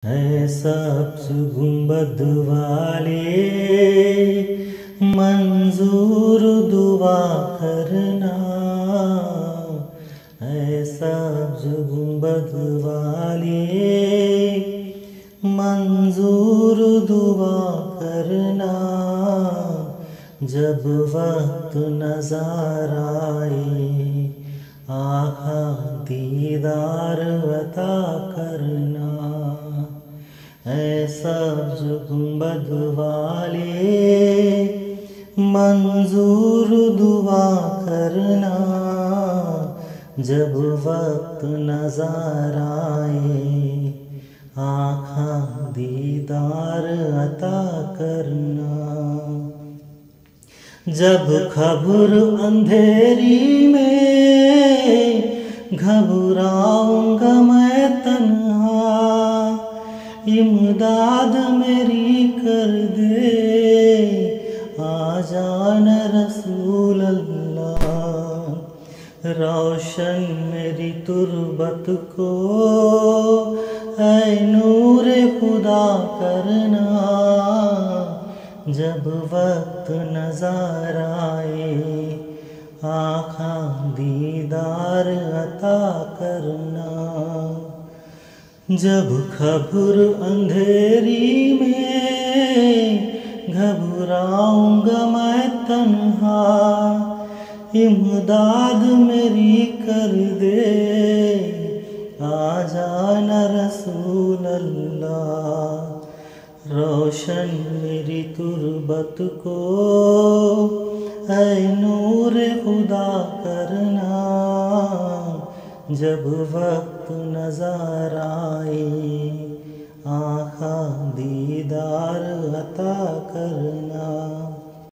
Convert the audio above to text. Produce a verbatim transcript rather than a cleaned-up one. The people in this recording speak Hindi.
है सब्ज गुंबद वाले, मंजूर दुआ करना। है सब्ज गुंबद वाले, मंजूर दुआ करना। जब वक्त नज़र आए आका दीदार अता करना। ऐ सब्ज गुंबद वाले, मंजूर दुआ करना। जब वक्त नज़र आए आका दीदार अता करना। जब खबर अंधेरी में घबराऊंगा मैं तन्हा, इमदाद मेरी कर दे आ जाना रसूल अल्लाह। रोशन मेरी तुरबत को ऐ नूर खुदा करना। जब वक्त नज़र आए आका दीदार अता करना। जब खबर अंधेरी में घबराऊंगा मैं तन्हा, इमदाद मेरी कर दे आ जाना रसूल अल्लाह। रोशन मेरी तुरबत को ऐ नूर खुदा करना। जब वक्त नज़र आए आका दीदार अता करना।